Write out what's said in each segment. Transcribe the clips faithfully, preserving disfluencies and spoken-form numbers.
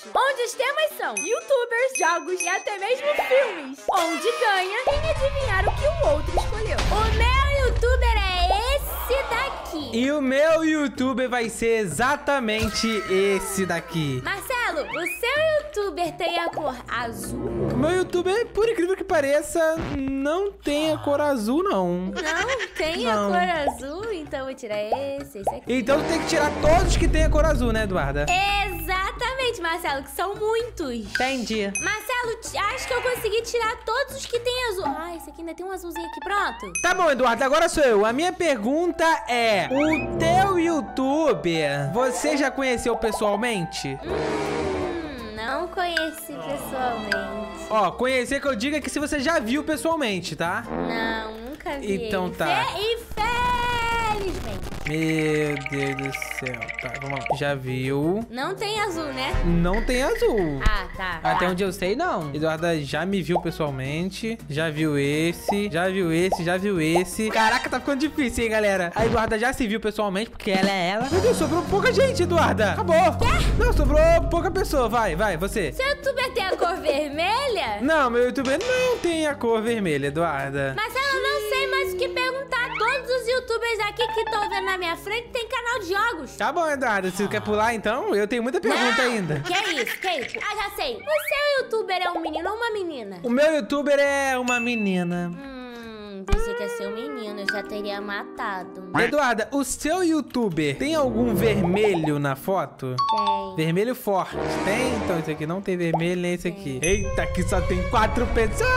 onde os temas são youtubers, jogos e até mesmo filmes. Onde ganha quem adivinhar o que o outro escolheu. O meu youtuber é esse daqui. E o meu youtuber vai ser exatamente esse daqui. Marcelo, o seu youtuber tem a cor azul? O meu youtuber, por incrível que pareça, não tem a cor azul, não. Não tem Não. a cor azul? Então eu vou tirar esse, esse aqui. Então tem que tirar todos que tem a cor azul, né, Eduarda? Exatamente, Marcelo, que são muitos. Entendi. Marcelo, t- acho que eu consegui tirar todos os que tem azul. Ah, esse aqui ainda tem um azulzinho aqui, pronto. Tá bom, Eduardo, agora sou eu. A minha pergunta é: o teu youtuber, você já conheceu pessoalmente? Hum, não conheci pessoalmente. Ó, conhecer que eu diga que se você já viu pessoalmente, tá? Não, nunca vi. Então ele. tá. Fe- Infelizmente. Meu Deus do céu. Tá, vamos lá. Já viu? Não tem azul, né? Não tem azul. Ah, tá. Até tá. onde eu sei, não. Eduarda já me viu pessoalmente. Já viu esse. Já viu esse. Já viu esse. Caraca, tá ficando difícil, hein, galera? A Eduarda já se viu pessoalmente, porque ela é ela. Meu Deus, sobrou pouca gente, Eduarda. Acabou. Quê? Não, sobrou pouca pessoa. Vai, vai, você. Seu youtuber tem a cor vermelha? Não, meu youtuber não tem a cor vermelha, Eduarda. Marcelo, eu não sei mais o que perguntar. Todos os youtubers aqui que estão vendo na minha frente tem canal de jogos. Tá bom, Eduarda. Se você quer pular, então, eu tenho muita pergunta Não. ainda. Que isso, que isso? Ah, já sei. O seu youtuber é um menino ou uma menina? O meu youtuber é uma menina. Hum, pensei que ia ser um menino, eu já teria matado. Eduarda, o seu youtuber tem algum vermelho na foto? Tem. Vermelho forte. Tem? Então esse aqui não tem vermelho, nem esse aqui. Eita, aqui só tem quatro pessoas.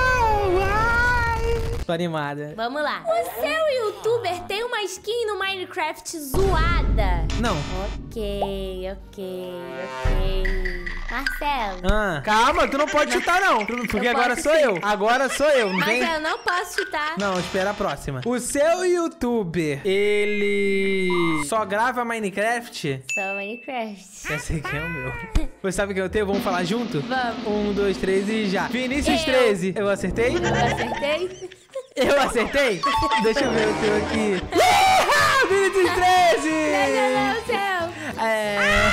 Ai, tô animada. Vamos lá. O seu youtuber tem uma skin no Minecraft zoada? Não. Ok, ok, ok. Marcelo. Ah, calma, tu não pode chutar não. Tu- Porque Eu agora posso sou sim. eu. Agora sou eu, não vem? Marcelo, não posso chutar. Não, espera a próxima. O seu youtuber, ele só grava Minecraft? Só Minecraft. Esse aqui é o meu. Você sabe que eu tenho? Vamos falar junto? Vamos. Um, dois, três e já. Vinícius Eu. treze. Eu acertei? Eu acertei? Eu acertei? Deixa eu ver o teu aqui. Ah, Vinícius treze! Meu céu. É...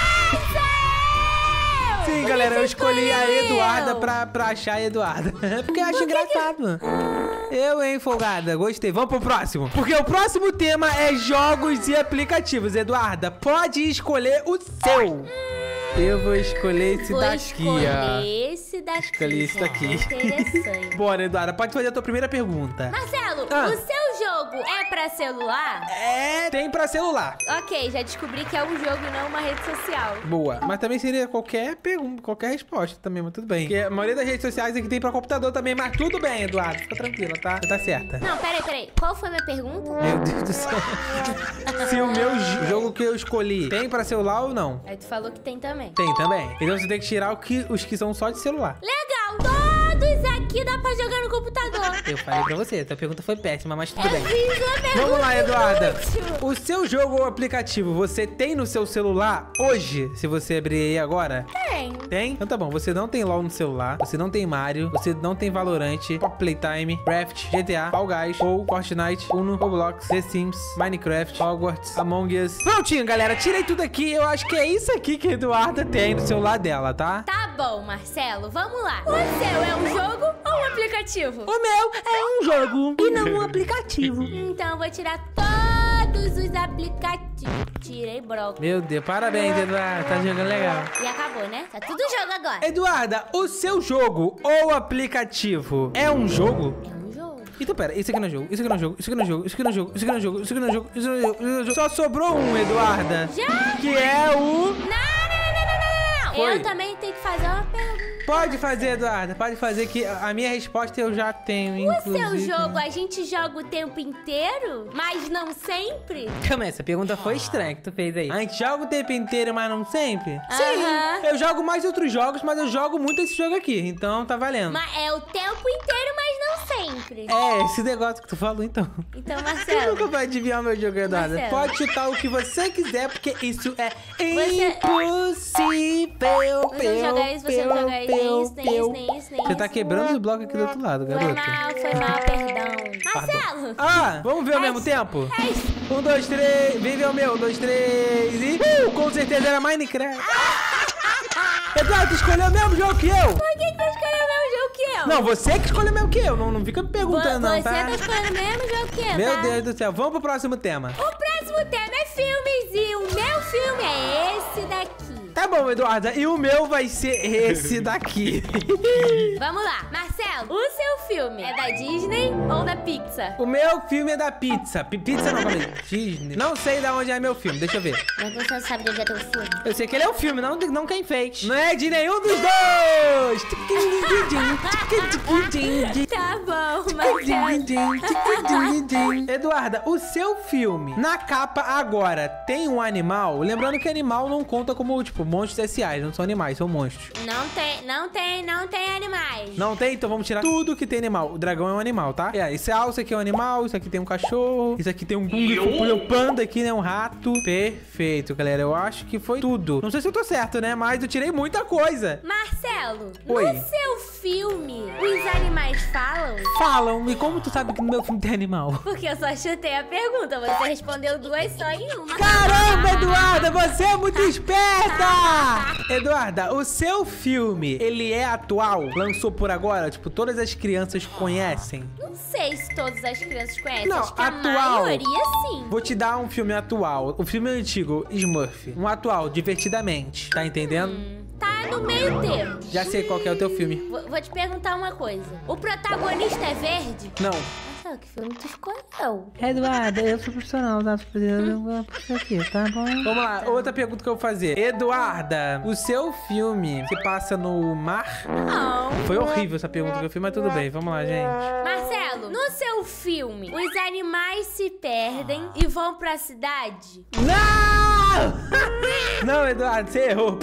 Sim, Por que galera, você eu escolhi a escolheu Eduarda eu? pra, pra achar a Eduarda. Porque eu acho Por que engraçado. Eu, hein, folgada. Gostei. Vamos pro próximo. Porque o próximo tema é jogos e aplicativos. Eduarda, pode escolher o seu. Eu vou escolher esse Vou daqui, escolher ó. esse daqui. Escolhi esse daqui. Interessante. Bora, Eduarda, pode fazer a tua primeira pergunta. Marcelo, Ah. o seu jogo é pra celular? É, tem pra celular. Ok, já descobri que é um jogo e não uma rede social. Boa. Mas também seria qualquer pergunta, qualquer resposta também, mas tudo bem. Porque a maioria das redes sociais aqui tem pra computador também, mas tudo bem, Eduardo. Fica tranquila, tá? Você tá certa. Não, peraí, peraí. Qual foi a minha pergunta? Meu Deus do céu. Se o meu j- jogo que eu escolhi tem pra celular ou não? Aí tu falou que tem também. Tem também. Então você tem que tirar o que, os que são só de celular. Legal, todos aqui dá pra jogar no computador. Eu falei pra você, tua pergunta foi péssima, mas tudo bem. Eu fiz uma pergunta Vamos lá, Eduarda. inútil. O seu jogo ou aplicativo, você tem no seu celular hoje? Se você abrir aí agora? Tem. Tem? Então tá bom, você não tem LOL no celular, você não tem Mario, você não tem Valorant, Pop Playtime, Raft, G T A, Fall Guys, ou Fortnite, Uno, Roblox, The Sims, Minecraft, Hogwarts, Among Us. Prontinho, galera, tirei tudo aqui. Eu acho que é isso aqui que a Eduarda tem no celular dela, tá? Tá bom, Marcelo, vamos lá. O seu é um jogo ou um aplicativo? O meu é um jogo e não um aplicativo. Então eu vou tirar todos os aplicativos. Tirei brócolis. Meu Deus, parabéns, Eduarda. Tá jogando legal. E acabou, né? Tá tudo jogo agora. Eduarda, o seu jogo ou aplicativo é um jogo? É um jogo. Então, pera, isso aqui não é jogo, isso aqui não é jogo, isso aqui não é jogo, isso aqui não é jogo, isso aqui não é jogo, isso aqui não é jogo, isso aqui não é jogo, isso aqui não é jogo. Só sobrou um, Eduarda. Já? Que é o... Não, não, não, não, não, não. Foi. Eu também tenho que fazer uma pergunta. Pode fazer, Eduarda, pode fazer que a minha resposta eu já tenho, O inclusive. seu jogo a gente joga o tempo inteiro, mas não sempre? Calma aí, essa pergunta foi estranha que tu fez aí. A gente joga o tempo inteiro, mas não sempre? Aham. Sim, eu jogo mais outros jogos, mas eu jogo muito esse jogo aqui, então tá valendo. Mas é o tempo inteiro, mas não sempre. É, esse negócio que tu falou, então. Então, Você Marcelo, nunca vai adivinhar o meu jogo, Eduarda. Marcelo. Pode chutar o que você quiser, porque isso é Você- impossível. você não joga isso, você não joga isso, nem isso, nem isso, nem isso, nem Você tá isso. quebrando os blocos aqui do outro lado, Foi garota. mal, foi mal, perdão. Marcelo! Ah, vamos ver ao É mesmo isso. tempo? É isso. Um, dois, três. Vem ver o meu. Um, dois, três e... Uh, com certeza era Minecraft. Eduardo, tu escolheu o mesmo jogo que eu. Por que você escolheu o mesmo jogo que eu? Não, você que escolheu o mesmo que eu. Não, não fica me perguntando, Vo- não, Você tá? tá escolhendo o mesmo jogo que eu, Meu tá? Deus do céu. Vamos pro próximo tema. O próximo tema é filmes e o meu filme é esse daqui. Tá bom, Eduarda. E o meu vai ser esse daqui. Vamos lá. Marcelo, o seu filme é da Disney ou da Pixar? O meu filme é da pizza. P pizza não, calma aí. Disney. Não sei de onde é meu filme. Deixa eu ver. Mas você não sabe de onde é teu filme? Eu sei que ele é o filme, não, não quem fez. Não é de nenhum dos dois. Tá bom, Marcelo. Eduarda, o seu filme, na capa agora, tem um animal? Lembrando que animal não conta como, tipo, monstros S A, não são animais, são monstros. Não tem, não tem, não tem animais. Não tem? Então vamos tirar tudo que tem animal. O dragão é um animal, tá? É, esse, ah, isso aqui é um animal, isso aqui tem um cachorro, isso aqui tem um Kung Fu Panda aqui, né? Um rato. Perfeito, galera. Eu acho que foi tudo. Não sei se eu tô certo, né? Mas eu tirei muita coisa. Marcelo, Oi. no seu filme, os animais falam? Falam, e como tu sabe que no meu filme tem animal? Porque eu só chutei a pergunta, você respondeu duas só em uma. Caramba, Eduarda, você é muito esperta! Eduarda, o seu filme, ele é atual? Lançou por agora? Tipo, todas as crianças conhecem? Não sei se todas as crianças conhecem. Não, Acho que a atual. maioria sim. Vou te dar um filme atual. O filme antigo, Smurf. Um atual, Divertidamente. Tá entendendo? Hum, tá no meio termo. Já sei qual que é o teu filme. Vou, vou te perguntar uma coisa. O protagonista é verde? Não. Marcelo, que filme tu escolheu? Eduarda, eu sou profissional, tá? Isso aqui, tá bom? Vamos lá, outra pergunta que eu vou fazer. Eduarda, o seu filme se passa no mar? Não. Foi horrível essa pergunta que eu fiz, mas tudo bem. Vamos lá, gente. Marcelo, no seu filme, os animais se perdem e vão pra cidade? Não! Não, Eduardo, você errou.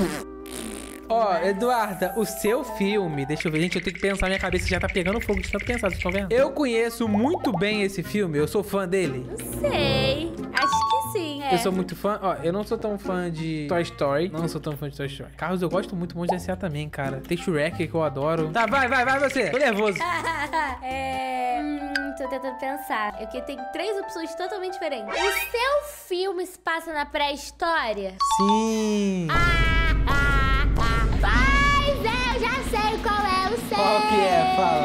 Ó, Eduarda, o seu filme... Deixa eu ver, gente, eu tenho que pensar. Minha cabeça já tá pegando fogo de tanto pensar, vocês estão vendo? Eu conheço muito bem esse filme. Eu sou fã dele. Não sei. Acho que sim, é. Eu sou muito fã... Ó, eu não sou tão fã de Toy Story. Não sou tão fã de Toy Story. Carros eu gosto muito, Monstros S A também, cara. Tem Shrek que eu adoro. Tá, vai, vai, vai você. Tô nervoso. é... Hum, tô tentando pensar. Eu que tem três opções totalmente diferentes. O seu filme se passa na pré-história? Sim. Ah, ah, ah. Mas eu já sei qual é o seu. Qual que é? Fala.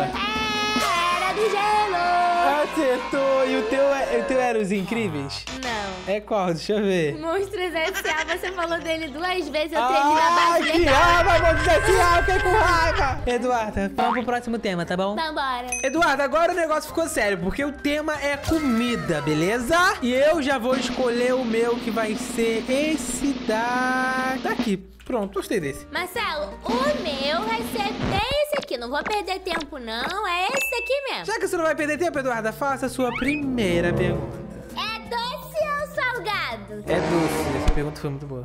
É, Era do Gelo. Acertou. E o teu, é- o teu era Os Incríveis? Não. É qual? Deixa eu ver. Monstros S A, você falou dele duas vezes, eu tremi na Ah, base que legal. raiva, vou dizer assim, ah, eu fiquei com raiva. Eduarda, vamos pro próximo tema, tá bom? Vambora. Eduardo, agora o negócio ficou sério, porque o tema é comida, beleza? E eu já vou escolher o meu, que vai ser esse da... daqui. Pronto, gostei desse. Marcelo, o meu vai ser esse aqui. Não vou perder tempo, não. É esse aqui mesmo. Já que você não vai perder tempo, Eduarda, faça a sua primeira pergunta. É doce ou salgado? É doce, essa pergunta foi muito boa.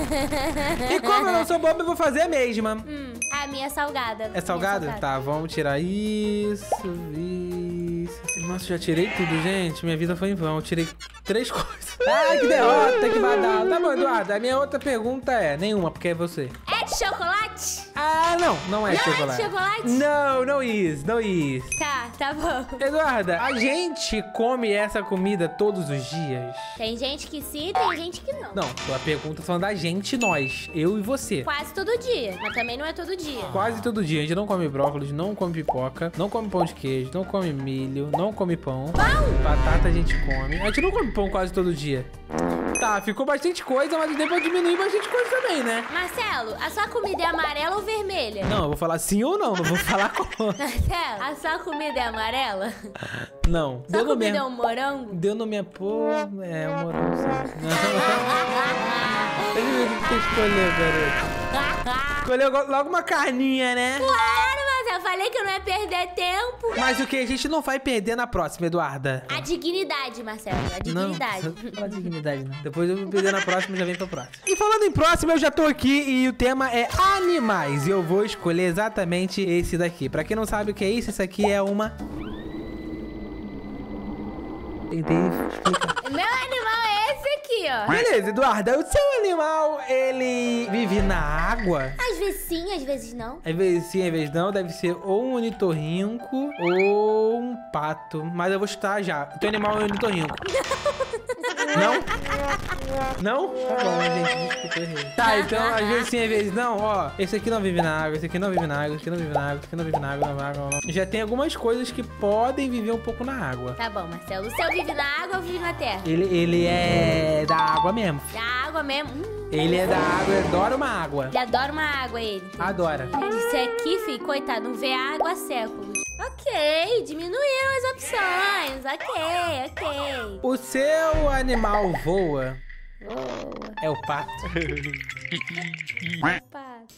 E como eu não sou bobo, eu vou fazer a mesma. Hum, a minha é salgada. É salgado? Minha Tá, vamos tirar isso, isso. Nossa, já tirei tudo, gente. Minha vida foi em vão. Eu tirei três coisas. Ai, que derrota, que badalo. Tá bom, Eduardo. A minha outra pergunta é... Nenhuma, porque é você. É de chocolate? Ah, não. Não é Não é de chocolate. chocolate? Não, não is. Não is. Tá, tá bom. Eduarda, a gente come essa comida todos os dias? Tem gente que sim, tem gente que não. Não, a pergunta tá falando da gente, nós. Eu e você. Quase todo dia, mas também não é todo dia. Quase todo dia. A gente não come brócolis, não come pipoca, não come pão de queijo, não come milho, não come pão. Pão? Batata a gente come. A gente não come pão quase todo dia. Tá, ficou bastante coisa, mas depois diminuir bastante coisa também, né? Marcelo, a sua comida é amarela ou vermelha? Não, eu vou falar sim ou não, não vou falar como. Marcelo, a sua comida é amarela? Não. Sua Deu no comida é mesmo. um morango? Deu no minha... Pô, é, um morango sim. Deixa eu ver o que você escolheu, garoto. Escolheu logo uma carninha, né? Claro, mas eu falei que eu não ia perder tempo. Mas o que a gente não vai perder na próxima, Eduarda? A dignidade, Marcelo, a dignidade. Não, não fala dignidade, não. Depois eu vou perder na próxima e já vem pra próxima. E falando em próxima, eu já tô aqui e o tema é animais. E eu vou escolher exatamente esse daqui. Pra quem não sabe o que é isso, isso aqui é uma... Tentei explicar. Meu animal é esse aqui, ó. Beleza, Eduarda, o seu animal, ele vive na água? Às vezes sim, às vezes não. Às vezes sim, às vezes não. Deve ser ou um ornitorrinco ou um pato. Mas eu vou chutar já. O teu animal é um ornitorrinco. Não? Não? Tá bom, gente, desculpa, errei. Tá, então às vezes sim, às vezes não. Ó, esse aqui não vive na água, esse aqui não vive na água, esse aqui não vive na água, esse aqui não vive na água, na água, não. Já tem algumas coisas que podem viver um pouco na água. Tá bom, Marcelo. O céu vive na água ou vive na terra? Ele, ele é da água mesmo. Da água mesmo? Hum, Ele é da água, ele adora uma água. ele adora uma água, ele. Adora. Isso aqui, filho, coitado, não vê água há séculos. Ok, diminuíram as opções. Ok, ok. O seu animal voa? Boa. É o pato. Pato.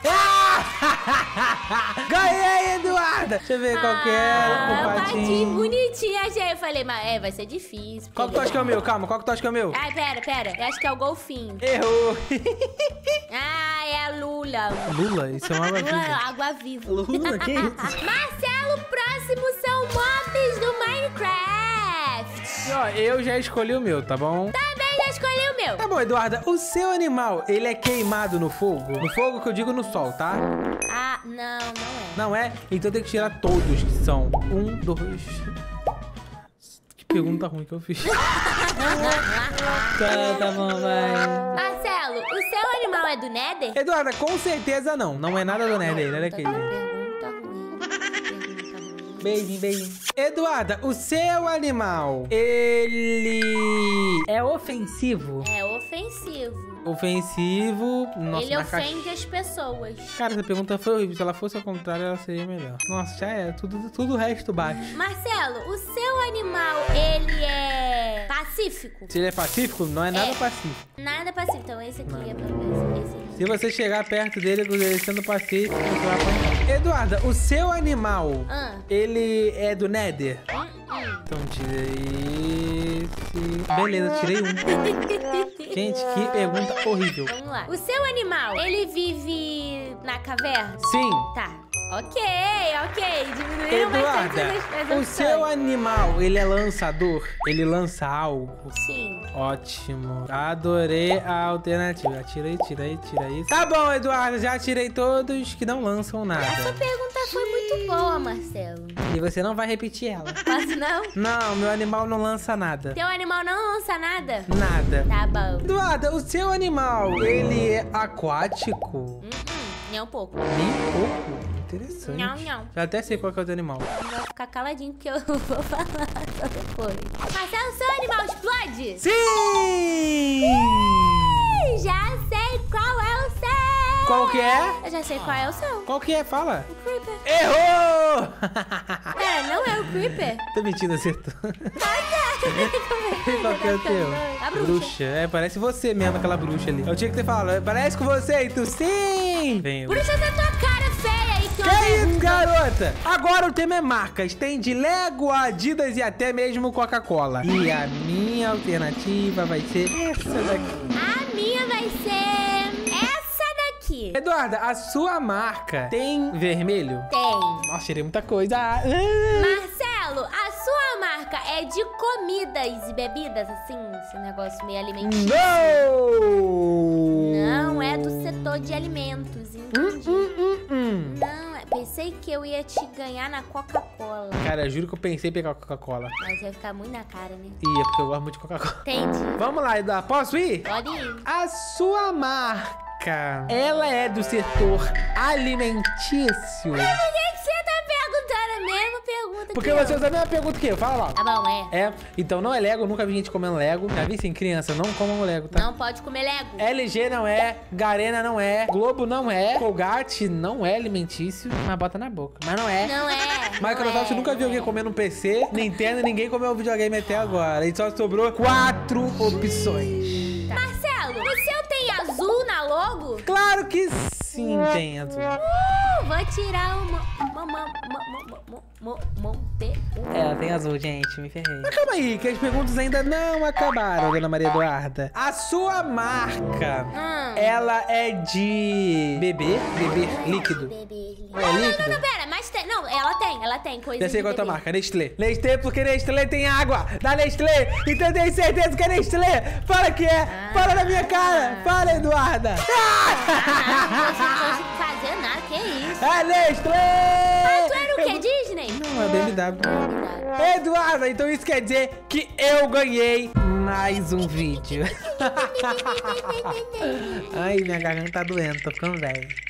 Ganhei, Eduarda! Deixa eu ver qual que é Ah, o o patinho patinho. bonitinho. Achei, eu falei, mas é, vai ser difícil. Qual que tu acha que é o meu? Calma, qual que tu acha que é o meu? Ai, pera, pera. Eu acho que é o golfinho. Errou! Ah, é a Lula. Lula? Isso é uma água Lula, viva. água viva. Lula, que isso? Marcelo, próximo são mobs do Minecraft. Ó, eu já escolhi o meu, tá bom? Também já escolhi o meu. Tá bom, Eduarda, o seu animal, ele é queimado no fogo? No fogo que eu digo no sol, tá? Ah, não, não é. Não é? Então tem que tirar todos, que são um, dois... Que pergunta ruim que eu fiz. Tá, tá bom, vai. Marcelo, o seu animal é do Nether? Eduarda, com certeza não. Não é nada do Nether, ele era Pergunta aquele. ruim. Pergunta ruim. Beijinho, beijinho. Eduarda, o seu animal, ele é ofensivo? É ofensivo. Ofensivo. Nossa, Ele na caixa- ofende as pessoas. Cara, essa pergunta foi horrível. Se ela fosse ao contrário, ela seria melhor. Nossa, já é. Tudo, tudo o resto baixo. Marcelo, o seu animal, ele é pacífico? Se ele é pacífico, não é nada É. pacífico. Nada pacífico. Então esse aqui é pra esse, esse aqui. Se você chegar perto dele, ele sendo pacífico, você vai apanhar. Eduarda, o seu animal, Ah. ele é do Nether? Hum, hum. Então tira esse... Beleza, tirei um. Gente, que pergunta horrível. Vamos lá. O seu animal, ele vive na caverna? Sim. Tá. Ok, ok. Diminuíram bastante Eduarda, as, as o opções. seu animal, ele é lançador? Ele lança algo? Sim. Ótimo. Adorei a alternativa. Tirei, tirei, tirei isso. Tá bom, Eduardo. Já tirei todos que não lançam Essa nada. pergunta foi muito boa, Marcelo. E você não vai repetir ela. Posso não? Não, meu animal não lança nada. Teu animal não lança nada? Nada. Tá bom. Eduarda, o seu animal, ele é aquático? Hum, hum. Nem um pouco. Nem um pouco. Interessante. Não, não. Já até sei qual que é o teu animal. Vai ficar caladinho porque eu vou falar só depois. Marcelo, seu animal explode? Sim! Ih, já sei qual é o seu. Qual que é? Eu já sei qual é o seu. Qual que é? Fala. O Creeper. Errou! Pera, não é o Creeper? Tô mentindo, acertou. Qual Qual que é o teu? A bruxa. É, parece você mesmo, aquela bruxa ali. Eu tinha que ter falado, parece com você, e tu sim! Vem. Bruxa da tua cara feia aí, que Que isso, garota? Agora o tema é marcas. Tem de Lego, Adidas e até mesmo Coca-Cola. E a minha alternativa vai ser essa daqui. A minha vai ser essa daqui. Eduarda, a sua marca tem vermelho? Tem. Nossa, tirei muita coisa. Ah, Marcelo, a sua marca é de comidas e bebidas, assim? Esse negócio meio alimentício. Não! Não é do setor de alimentos, entendi. Hum, hum, hum. Não, é- pensei que eu ia te ganhar na Coca-Cola. Cara, juro que eu pensei em pegar Coca-Cola. Mas ia ficar muito na cara, né? Ia, porque eu gosto muito de Coca-Cola. Entendi. Vamos lá, Eduardo. Posso ir? Pode ir. A sua marca, ela é do setor alimentício? Por que que você tá perguntando a mesma pergunta Porque que você eu? usa a mesma pergunta que eu. Fala lá. Tá bom, é. É, então não é Lego, eu nunca vi gente comendo Lego. Já vi sim, criança, não comam Lego, tá? Não pode comer Lego. L G não é, Garena não é, Globo não é, Colgate não é alimentício, mas bota na boca. Mas não é. Não é. Microsoft não é, nunca viu não alguém é. comendo um P C, Nintendo, ninguém comeu um videogame até agora. E só sobrou quatro opções. Marcelo, o seu tem azul na logo? Claro que sim, tem azul. Uh, vou tirar uma... uma, uma, uma, uma, uma, uma, uma, uma, Ela tem azul, gente, me ferrei. Mas calma aí, que as perguntas ainda não acabaram, dona Maria Eduarda. A sua marca, Hum. ela é de beber? Beber líquido? Bebê. É Não, não, líquido? não, não, pera, mas tem. Não, ela tem, ela tem coisa Já sei de qual é a tua bebê. marca, Nestlé. Nestlé, porque Nestlé tem água. Da Nestlé, então eu tenho certeza que é Nestlé. Fala que é. Ah. Fala na minha cara. Fala, Eduarda. Ah, não, você não pode fazer nada, que isso? É Nestlé. Ah, tu era o quê? Disney? Não, é B M W. Verdade. Eduarda, então isso quer dizer que eu ganhei mais um vídeo. Ai, minha garganta tá doendo, tô ficando velho.